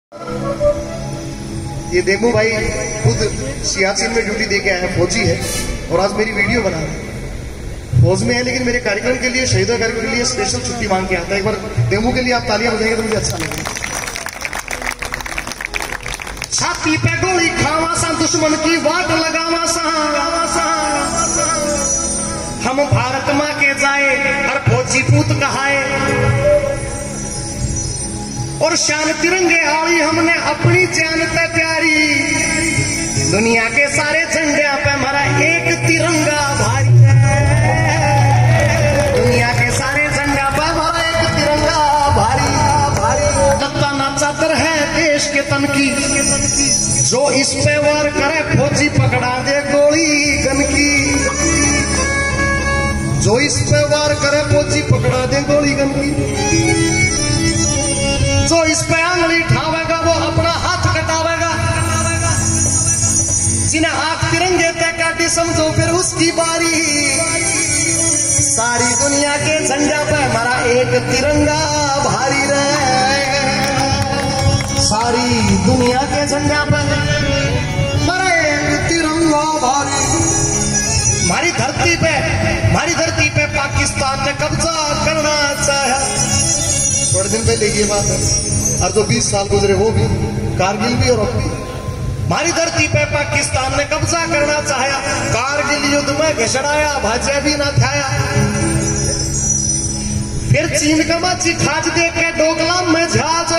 ये देमू भाई खुद सियाचिन में ड्यूटी दे के आया, फौजी है और आज मेरी वीडियो बना रहा है। फौज में है लेकिन मेरे कार्यक्रम के लिए, शहीदों कार्यक्रम के लिए स्पेशल छुट्टी मांग के आता है। एक बार देमू के लिए आप तालियां बजाएंगे तो मुझे अच्छा लगेगा। छाती पे गोली खावा सा, दुश्मन की वाट लगावा सा, हम भारत मां के जाए और फौजी पूत कहाए, और शान तिरंगे आली हमने अपनी जान पे प्यारी, दुनिया के सारे झंडे पे हमारा एक तिरंगा भारी है, दुनिया के सारे झंडे पे हमारा एक तिरंगा भारी भारी। दत्ता ना चादर है देश के तन की, जो इस पे वार करे फौजी पकड़ा दे गोली गन की, जो इस पे वार करे फौजी पकड़ा दे गोली गन की, जो इस पे आंगली ठावेगा वो अपना हाथ कटावेगा, जिन्हें हाथ तिरंगे तय काटी समझो फिर उसकी बारी, सारी दुनिया के झंडा पे हमारा एक तिरंगा भारी रहे, सारी दुनिया के झंडा पे हमारा एक तिरंगा भारी। हमारी धरती पे पाकिस्तान ने कब्जा करना चाहा, थोड़े दिन पहले ये बात है, और जो 20 साल गुजरे वो भी, कारगिल भी और अब भी। हमारी धरती पे पाकिस्तान ने कब्जा करना चाहा, कारगिल युद्ध में घसड़ाया, भाज्य भी ना खाया, फिर चीन का माची खाज दे के डोकलाम में झाजो।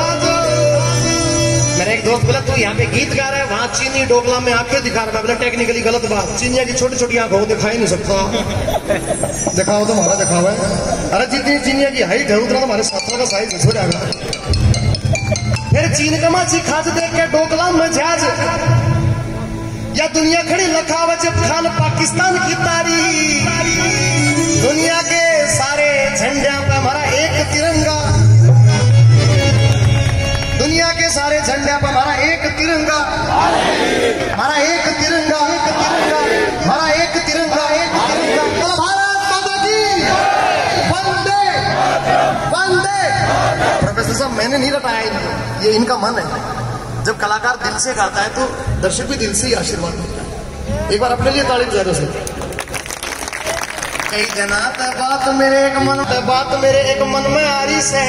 मेरा एक दोस्त बोला तू यहाँ पे गीत गा रहा है, वहां चीनी डोकलाम में आंखें दिखा रहा है। बोला टेक्निकली गलत बात, चीनिया की छोटी छोटी आंखों दिखा ही नहीं सकता। दिखाओ तो हमारा दिखावा है। अरे जितनी चीनिया की हाइट है उतना हमारे साथियों का साइज हो जाएगा। फिर चीन का माची खाज देख के डोकलाम में झाज, या दुनिया खड़ी लखावा जब खान पाकिस्तान की तारीख, दुनिया के सारे झंडे पे हमारा एक तिरंगा, दुनिया के सारे झंडे पे हमारा एक तिरंगा, हमारा एक तिरंगा, हमारा एक तिरंगा, एक तिरंगा। भारत माता की वंदे वंदे। प्रोफेसर साहब मैंने नहीं रटाया इनको, ये इनका मन है। जब कलाकार दिल से गाता है तो दर्शक भी दिल से ही आशीर्वाद देता है। एक बार अपने लिए ताली बजा से। कई जना बात मेरे एक मन, बात मेरे एक मन में आ रही से,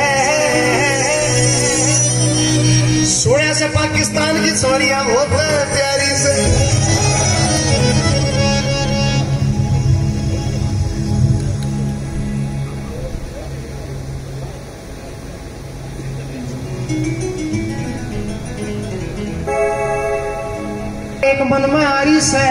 सोने से पाकिस्तान की छोरियां बहुत प्यारी से, एक मन में आ रही से,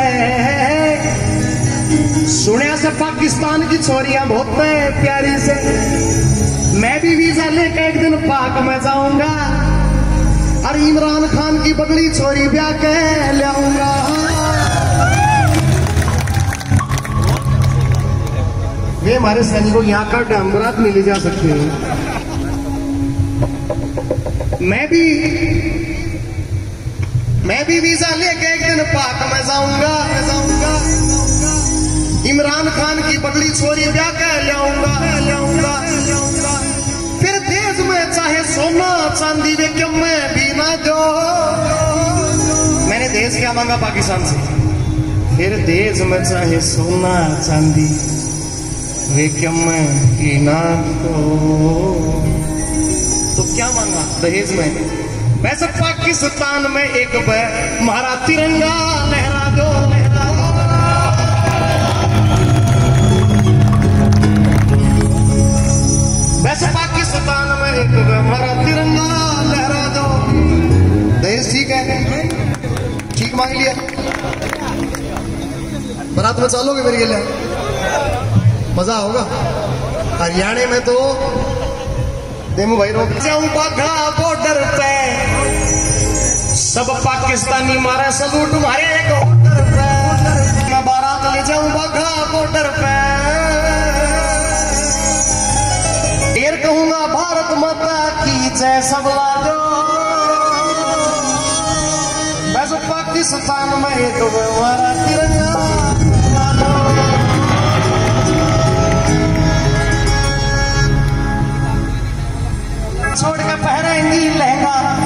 सुने से पाकिस्तान की छोरियां बहुत प्यारी से, मैं भी वीजा लेके एक दिन पाक में जाऊंगा, और इमरान खान की बगली छोरी ब्याह के लाऊंगा। वे हमारे सैनिकों यहाँ का डामरात नहीं ले जा सकते। मैं भी वीजा लेके एक दिन पाक में जाऊंगा, इमरान खान की बगली छोरी ब्याह के लाऊंगा। फिर देश में चाहे सोना चांदी वे क्यों मैं भी ना दो, मैंने देश क्या मांगा पाकिस्तान से, फिर देश में चाहे सोना चांदी वे क्यों मैं भी ना दो, तो क्या मांगा दहेज में, वैसे पाकिस्तान में एक हमारा तिरंगा लहरा दो, वैसे पाकिस्तान में एक हमारा तिरंगा लहरा दो। दहेज ठीक है, ठीक मांग लिया, बारात में चलोगे मेरे लिए, मजा होगा। हरियाणा में तो देमू भाई रोक जाऊं बाघा बॉर्डर पे, सब पाकिस्तानी मारे सलूट मारे एक ऑर्डर पे, मैं बारात ले जाऊं बाघा बॉर्डर पे, फिर कहूंगा भारत माता की जय सब लाजो, वैसे पाकिस्तान में एक हमारा तिरंगा। छोड़ के पहनेंगी लहंगा,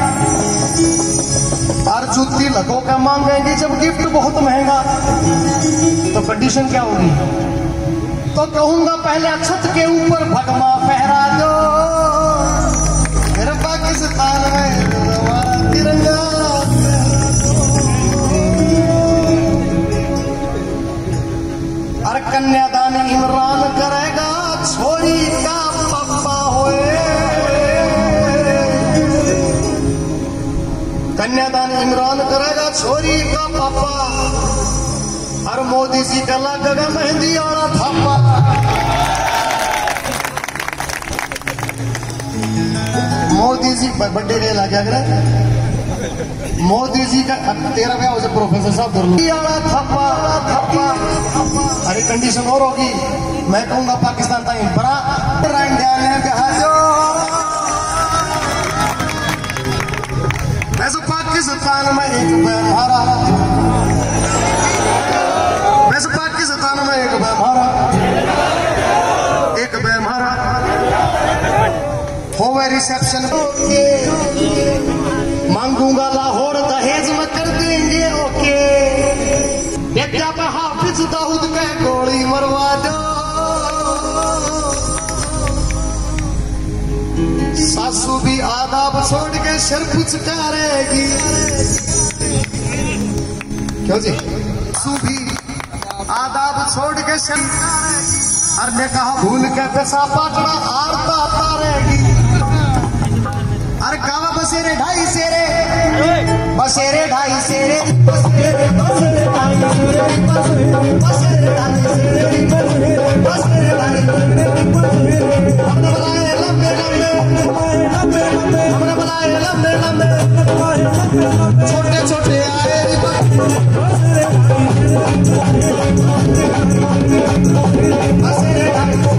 धक्कों का मांगेंगी जब गिफ्ट बहुत महंगा, तो कंडीशन क्या होगी? तो कहूंगा पहले छत के ऊपर भगवा फहरा दो, फिर पाकिस्तान में हमारा तिरंगा। और कन्यादान इमरान करेगा, छोरी का पप्पा होए। कन्यादान इमरान करेगा, छोरी का पापा। और मोदी जी का लगेगा मेहंदी वाला थापा। मोदी जी बर्थडे डे लग गया, मोदी जी का 13 ब्याह हो जाए प्रोफेसर साहब थप्पा। अरे कंडीशन और होगी, मैं कहूंगा पाकिस्तान ताई बड़ा वैसे पाकिस्तान में एक मारा, वैसे पाकिस्तान में एक मारा, एक मारा होवे रिसेप्शन। मांगूंगा लाहौर दहेज में कर देंगे ओके। बेटा पे हाफिज दाऊद के गोली मरवा दो। सासू भी आदाब छोड़ के सिर पुचकारेगी। क्यों जी? सासू भी आदाब छोड़ के सिर, और ने कहा भूल के पैसा पाटना आरता तारेगी। अरे कावा बसेरे ढाई सेरे, बसेरे ढाई सेरे, बसेरे ढाई सेरे, बसेरे ढाई सेरे, बसेरे ढाई सेरे। हमने बुलाए लंबे लंबे, हमने बुलाए लंबे लंबे, छोटे छोटे आए बसेरे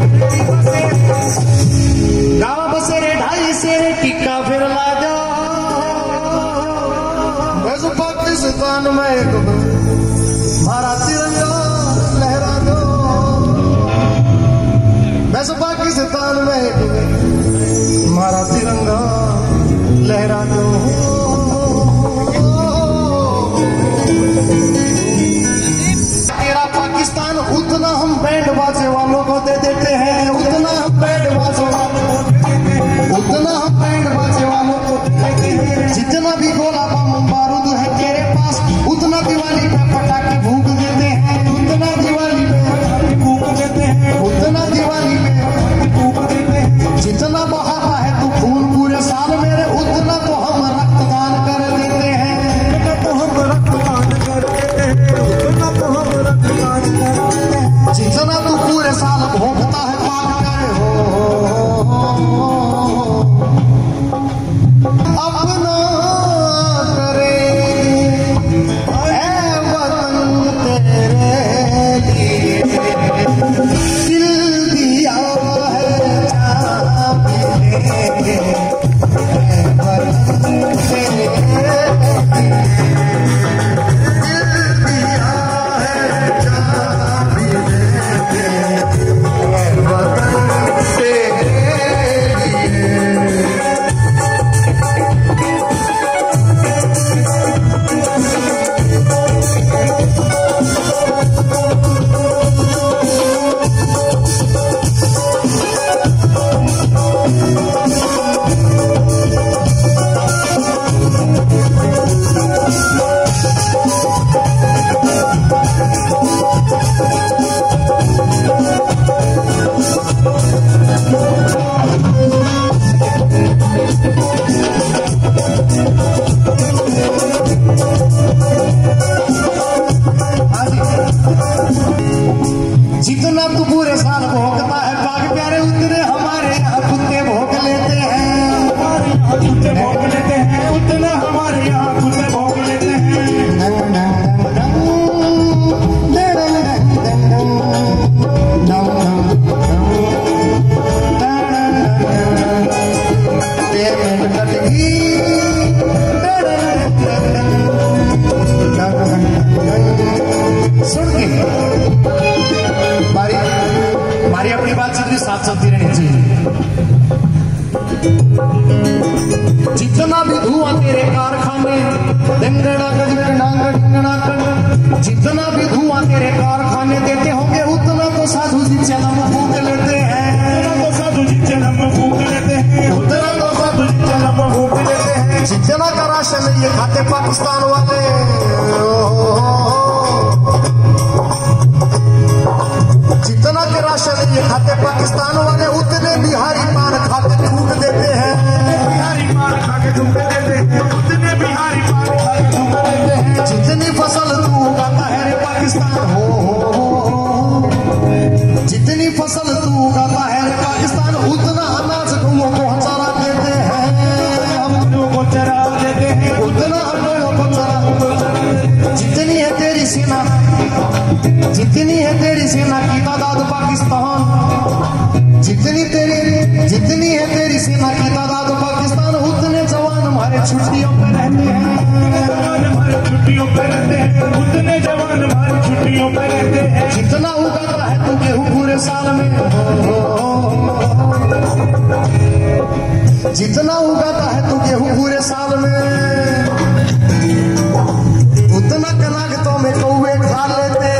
गाँव बसेरे ढाई सेरे, टिक्का फिर ला जाओ। वैसे पाकिस्तान में एक हमारा तिरंगा लहरा दो। वैसे पाकिस्तान में एक हमारा तिरंगा लहरा दो। तेरा पाकिस्तान उतना हम बैंड बाजे वालों को दे देते हैं, उतना हम बैंड बाजे उतना हम बैंड बाजे वालों को जितना भी गोला बम बारूद है तेरे पास, उतना दिवाली पे पटाखे फूंक देते हैं, उतना दिवाली पे पटाखे फूंक देते हैं, उतना दिवाली पे फूंक देते हैं। जितना बहाता है तू खून पूरे साल मेरे, उतना तो हम रक्तदान कर देते हैं, उतना तो हम रक्तदान कर देते हैं, उतना तो हम रक्तदान कर देते हैं। जितना तू पूरे साल भोगता है पाप करे हो, अपना करे ऐ वतन तेरे लिए दिल दिया है जाने, ऐ वतन तेरे लिए दिल दिया है जाने, ऐ वतन तेरे लिए। जितना तू पूरे साल भोगता है पाक प्यारे, उतने हमारे यहाँ कुत्ते भोग लेते हैं, हमारे यहाँ कुत्ते भोग लेते हैं, उतना हमारे यहाँ कुत्ते भोग लेते हैं। सुन के हमारी अपनी बात चल रही, साथ चलती रहनी चाहिए। जितना भी धुआं धुआं तेरे कारखाने, डिंगना गज डिंगना कण, जितना भी धुआं तेरे कारखाने देते होंगे उतना तो साधु जी जन्म फूक लेते हैं, उतना तो साधु जी जन्म फूक लेते हैं, उतना तो साधु जी जन्म फूक लेते हैं। जितना का राशन ये खाते पाकिस्तान वाले, जितना के राशन ये खाते पाकिस्तान वाले उतने बिहारी पान खा के थूक देते हैं, बिहारी पान खा के थूक देते हैं, उतने बिहारी पान खा के थूक देते हैं। जितनी फसल तू उगाता है रे पाकिस्तान, हो जितनी फसल तू उगाता है रे पाकिस्तान, उतना अनाज गौओं को चरा देते हैं, हम लोगों को चरा देते हैं, उतना हम लोगों को चरा। जितनी है तेरी सेना, जितनी है तेरी सेना की तादाद पाकिस्तान, जितनी है तेरी सेना की तादाद पाकिस्तान, उतने जवान हमारे छुट्टियों पे रहते हैं, जवान हमारे छुट्टियों पे रहते हैं, उतने जवान हमारे छुट्टियों पे रहते हैं। जितना उगाता है तू गेहूं पूरे साल में, जितना उगाता है तू गेहूं पूरे साल में, उतना कनागतों में कौवे खा लेते